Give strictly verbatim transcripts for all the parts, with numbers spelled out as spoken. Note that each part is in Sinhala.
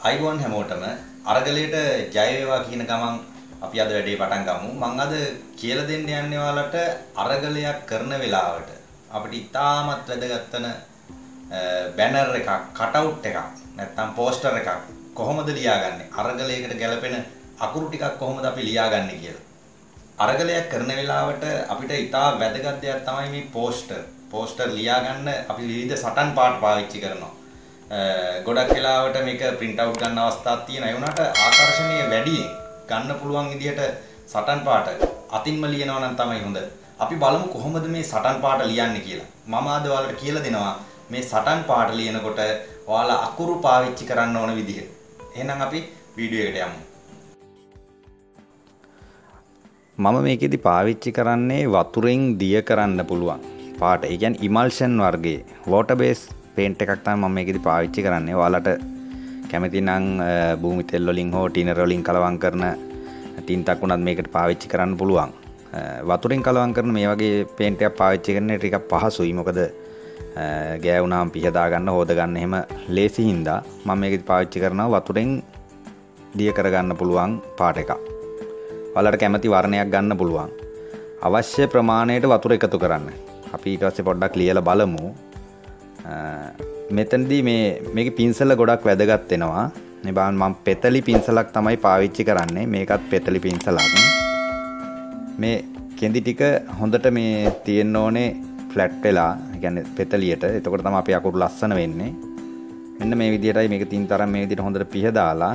අයිබෝන් හැමෝටම අරගලයට ජය වේවා කියන ගමන් අපි අද වැඩේ පටන් ගමු. මම අද කියලා දෙන්න යන්නේ ඔයාලට අරගලයක් කරන වෙලාවට අපිට ඉතාමත් වැදගත් වෙන බැනර් එකක්, කටවුට් එකක්, නැත්නම් පෝස්ටර් එකක් කොහොමද ලියාගන්නේ? අරගලයකට ගැලපෙන අකුරු ටිකක් කොහොමද අපි ලියාගන්නේ කියලා. අරගලයක් කරන වෙලාවට අපිට ඉතා වැදගත් දෙයක් තමයි මේ පෝස්ටර්. පෝස්ටර් ලියාගන්න අපි විවිධ සටන් පාට පාවිච්චි කරනවා. ගොඩක් වෙලාවට මේක print out ගන්න අවස්ථාවක් තියෙනවා. ඒ වුණාට ආකර්ෂණීය වැඩියෙන් ගන්න පුළුවන් විදිහට සටන් පාට අතින්ම ලියනවා නම් තමයි හොඳ. අපි බලමු කොහොමද මේ සටන් පාට ලියන්නේ කියලා. මම අද ඔයාලට කියලා දෙනවා මේ සටන් පාට ලියනකොට ඔයාලා අකුරු පාවිච්චි කරන්න ඕන විදිහ. එහෙනම් අපි වීඩියෝ එකට යමු. මම මේකෙදි පාවිච්චි කරන්නේ වතුරෙන් දිය කරන්න පුළුවන් පාට. ඒ කියන්නේ emulsion වර්ගයේ water based paint එකක් තමයි මම මේකෙදි පාවිච්චි කරන්නේ. ඔයාලට කැමති නම් භූමි තෙල් වලින් හෝ ටිනර් වලින් කලවම් කරන ටින්ටක් උනත් මේකට පාවිච්චි කරන්න පුළුවන්. වතුරෙන් කලවම් කරන මේ වගේ paint එකක් පාවිච්චි කරන එක ටිකක් පහසුයි. මොකද ගෑවුනාම පිහදා ගන්න, හොද ගන්න එහෙම ලේසි හින්දා මම මේකෙදි පාවිච්චි කරනවා වතුරෙන් දිය කරගන්න පුළුවන් පාට එකක්. ඔයාලට කැමති වර්ණයක් ගන්න පුළුවන්. අවශ්‍ය ප්‍රමාණයට වතුර එකතු කරන්න. අපි ඊට පස්සේ පොඩ්ඩක් ලියලා බලමු. මෙතනදී මේ මේකේ පින්සල ගොඩක් වැදගත් වෙනවා. මේ බලන්න මම පෙතලි පින්සලක් තමයි පාවිච්චි කරන්නේ. මේකත් පෙතලි පින්සලක්. මේ කෙඳි ටික හොඳට මේ තියෙන්න ඕනේ ෆ්ලැට් වෙලා. ඒ කියන්නේ පෙතලියට. එතකොට තමයි අපේ අකුරු ලස්සන වෙන්නේ. මෙන්න මේ විදිහටයි මේක තින් තරම් මේ විදිහට හොඳට පිහදාලා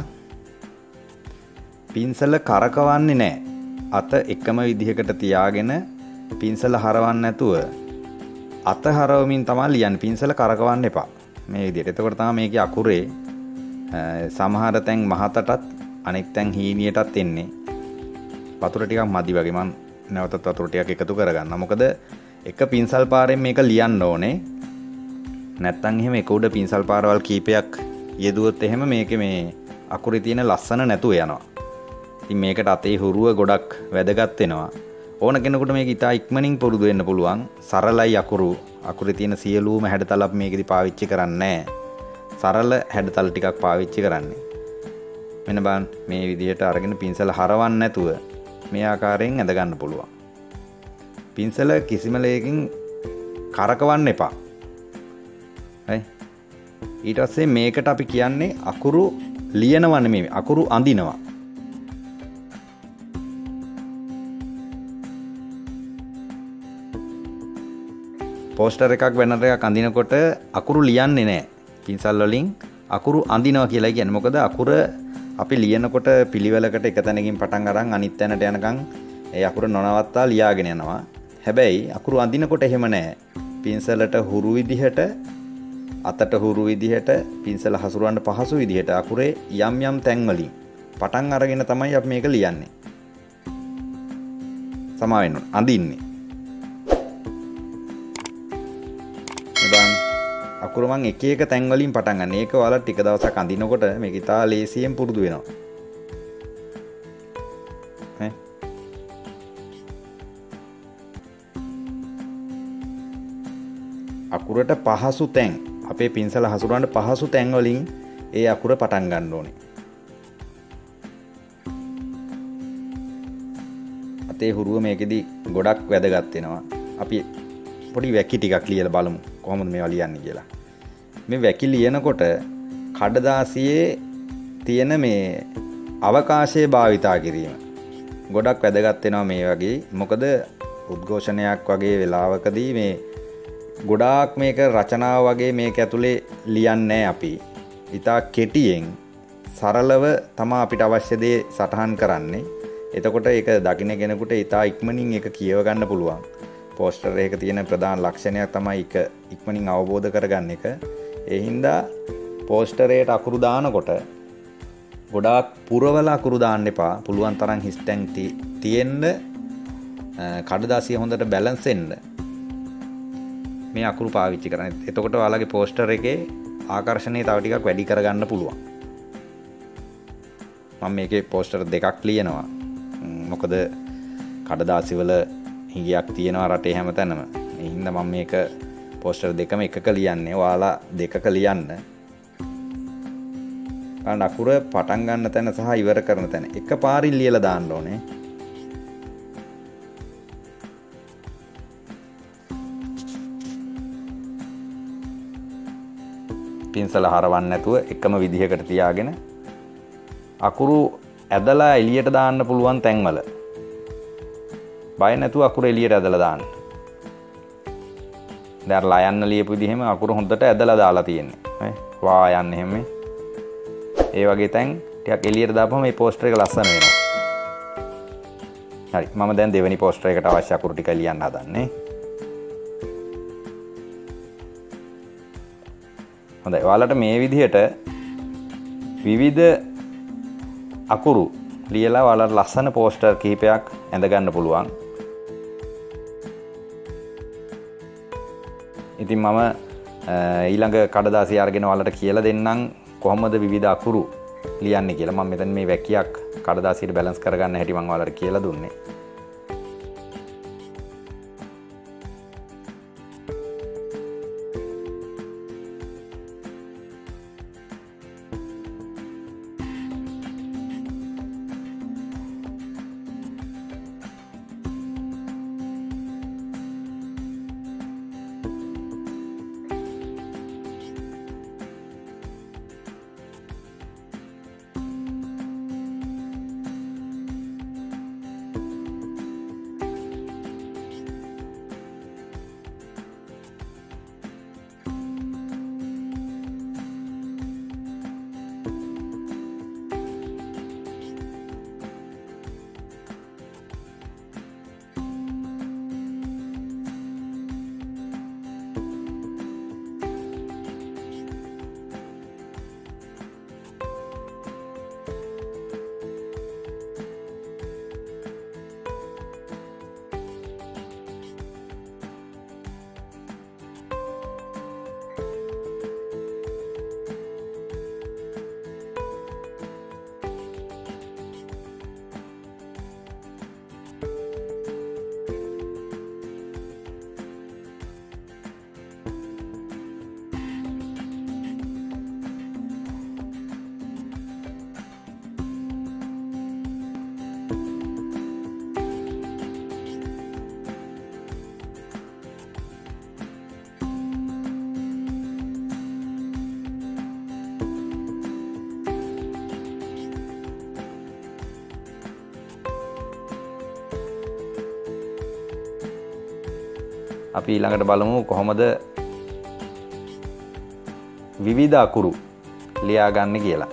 පින්සල කරකවන්නේ නැහැ. අත එකම විදිහකට තියාගෙන පින්සල හරවන්න නැතුව අත හරවමින් තමයි ලියන්නේ. පින්සල කරකවන්න එපා. මේ විදිහට. එතකොට තමයි මේකේ අකුරේ සමහර තැන් මහතටත් අනෙක් තැන් හීනියටත් එන්නේ. වතුර ටිකක් මදි වගේ. මම නැවතත් වතුර ටිකක් එකතු කරගන්නවා. මොකද එක පින්සල් පාරෙන් මේක ලියන්න ඕනේ. නැත්තම් එහෙම එක උඩ පින්සල් පාරවල් කීපයක් යෙදුවොත් එහෙම මේකේ මේ අකුරේ තියෙන ලස්සන නැතුව යනවා. ඉතින් මේකට අතේ හුරුව ගොඩක් වැදගත් වෙනවා. ඕන කෙනෙකුට මේක ඉතා ඉක්මනින් පුරුදු වෙන්න පුළුවන්. සරලයි අකුරු. අකුරේ තියෙන සියලුම හැඩතල අපි මේකෙදි පාවිච්චි කරන්නේ නැහැ. සරල හැඩතල ටිකක් පාවිච්චි කරන්නේ. මෙන්න බලන්න මේ විදිහට අරගෙන පින්සල හරවන්න නැතුව මේ ආකාරයෙන් ඇඳ ගන්න පුළුවන්. පින්සල කිසිම ලේකින් කරකවන්න එපා. හරි. ඊට පස්සේ මේකට අපි කියන්නේ අකුරු ලියනවා නෙමෙයි, අකුරු අඳිනවා. පෝස්ටර් එකක් බැනර් එකක් අඳිනකොට අකුරු ලියන්නේ නැහැ. පින්සල් වලින් අකුරු අඳිනවා කියලා කියන්නේ. මොකද අකුර අපි ලියනකොට පිළිවෙලකට එක තැනකින් පටන් අරන් අනිත් තැනට යනකම් ඒ අකුර නොනවත්තා ලියාගෙන යනවා. හැබැයි අකුරු අඳිනකොට එහෙම නැහැ. පින්සලට හුරු විදිහට, අතට හුරු විදිහට, පින්සල හසුරවන්න පහසු විදිහට අකුරේ යම් යම් තැන් වලින් පටන් අරගෙන තමයි අපි මේක ලියන්නේ. සමා වෙන්න ඕන. අඳින්නේ අකුරු මං එක එක තැන් වලින් පටන් ගන්න. ඒක ඔයාලා ටික දවසක් අඳිනකොට මේක ඉතා ලේසියෙන් පුරුදු වෙනවා. ඈ අකුරට පහසු තැන්, අපේ පින්සල හසුරවන්න පහසු තැන් වලින් ඒ අකුර පටන් ගන්න ඕනේ. අතේ හුරුව මේකෙදි ගොඩක් වැදගත් වෙනවා. අපි පොඩි වැකි ටිකක් ලියලා බලමු කොහොමද මේවා ලියන්නේ කියලා. මේ වැකි ලියනකොට කඩදාසියේ තියෙන මේ අවකාශයේ භාවිතා කිරීම ගොඩක් වැදගත් වෙනවා මේ වගේ. මොකද උද්ඝෝෂණයක් වගේ වෙලාවකදී මේ ගොඩාක් මේක රචනාව වගේ මේක ඇතුලේ ලියන්නේ අපි. ඉතා කෙටියෙන් සරලව තමයි අපිට අවශ්‍ය දේ සටහන් කරන්නේ. එතකොට ඒක දකින්න කෙනෙකුට ඉතා ඉක්මනින් ඒක කියව ගන්න පුළුවන්. පෝස්ටර් එකක තියෙන ප්‍රධාන ලක්ෂණයක් තමයි එක ඉක්මනින් අවබෝධ කරගන්න එක. ඒ හින්දා පෝස්ටරයට අකුරු දානකොට ගොඩාක් පුරවල අකුරු දාන්න එපා. පුළුවන් තරම් හිස්ටැන් තියෙන්න, කඩදාසිය හොඳට බැලන්ස් වෙන්න මේ අකුරු පාවිච්චි කරන්න. එතකොට ඔයාලගේ පෝස්ටර් එකේ ආකර්ෂණීය තව ටිකක් වැඩි කරගන්න පුළුවන්. මම මේකේ පෝස්ටර් දෙකක් ලියනවා. මොකද කඩදාසි වල හිගයක් තියෙනවා රටේ හැමතැනම. ඒ හින්දා මම මේක පෝස්ටර් දෙකම එකක ලියන්නේ. ඔයාලා දෙකක ලියන්න. බලන්න අකුර පටන් ගන්න තැන සහ ඉවර කරන තැන එකපාරින් ලියලා දාන්න ඕනේ. පින්සල හරවන්න නැතුව එකම විදිහකට තියාගෙන අකුරු ඇදලා එළියට දාන්න පුළුවන් තැන්වල බය නැතුව අකුරු එළියට ඇදලා දාන්න. දැන් ලයන්න ලියපු විදිහෙම අකුරු හොඳට ඇදලා දාලා තියෙන්නේ. නේ? වා යන්නේ එහෙම. ඒ වගේ තැන් ටිකක් එළියට දාපුවම මේ පෝස්ටර් එක ලස්සන වෙනවා. හරි. මම දැන් දෙවෙනි පෝස්ටර් එකට අවශ්‍ය අකුරු ටික ලියන්න හදන්නේ. හොඳයි. ඔයාලට මේ විදිහට විවිධ අකුරු ලියලා ඔයාලට ලස්සන පෝස්ටර් කිහිපයක් ඇඳ ගන්න පුළුවන්. ඉතින් මම ඊළඟ කඩදාසිය අරගෙන ඔයාලට කියලා දෙන්නම් කොහොමද විවිධ අකුරු ලියන්නේ කියලා. මම මෙතන මේ වැකියක් කඩදාසියට බැලන්ස් කරගන්න හැටි මම ඔයාලට කියලා දුන්නේ. අපි ඊළඟට බලමු කොහොමද විවිධ අකුරු ලියා ගන්න කියලා.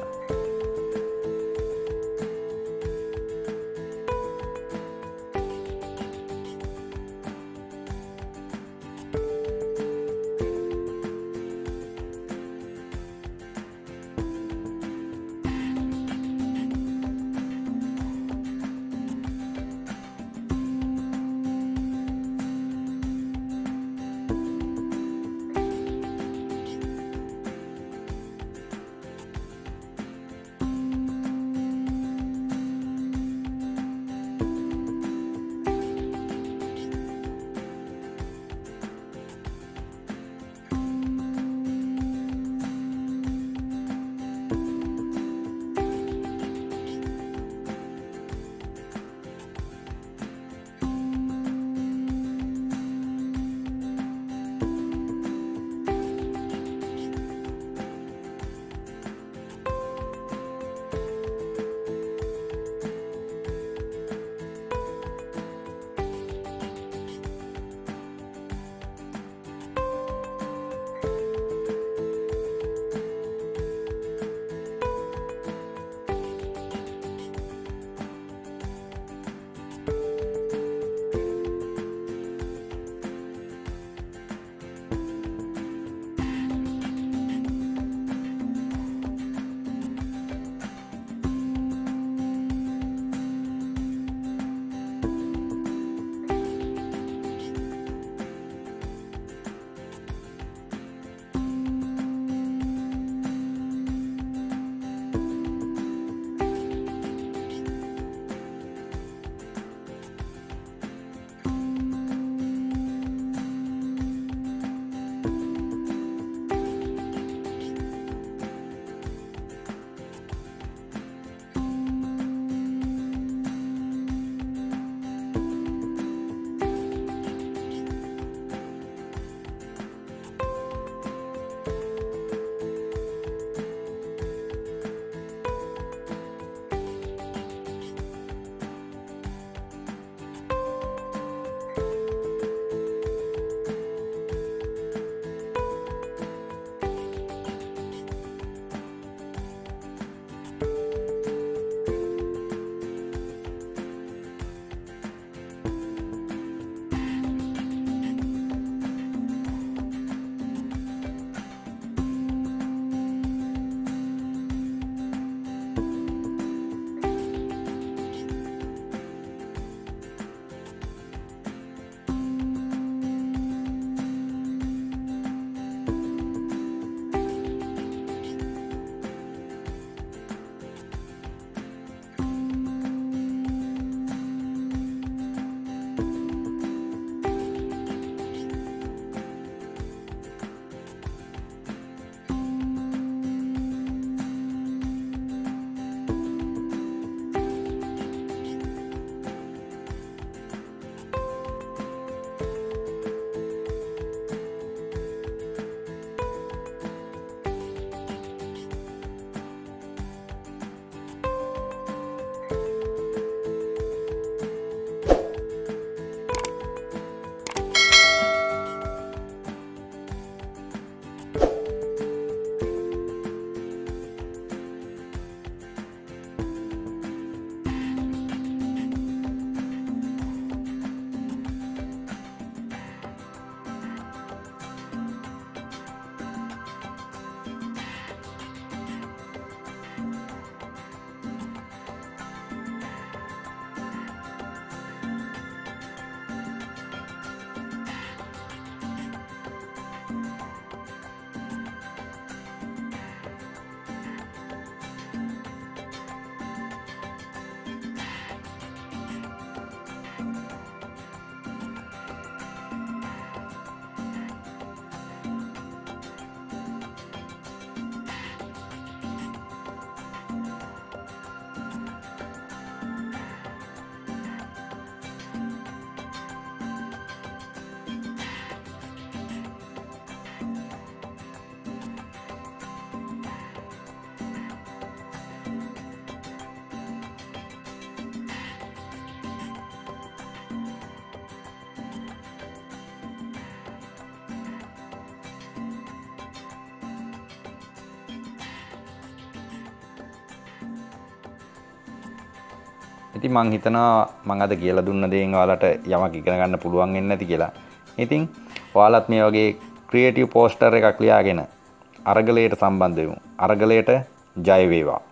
ඉතින් මං හිතනවා මං අද කියලා දුන්න දේෙන් ඔයාලට යමක් ඉගෙන ගන්න පුළුවන් වෙන්නේ නැති කියලා. ඉතින් ඔයාලත් මේ වගේ ක්‍රියේටිව් පෝස්ටර් එකක් ලියාගෙන අරගලයට සම්බන්ධ වෙමු. අරගලයට ජය වේවා.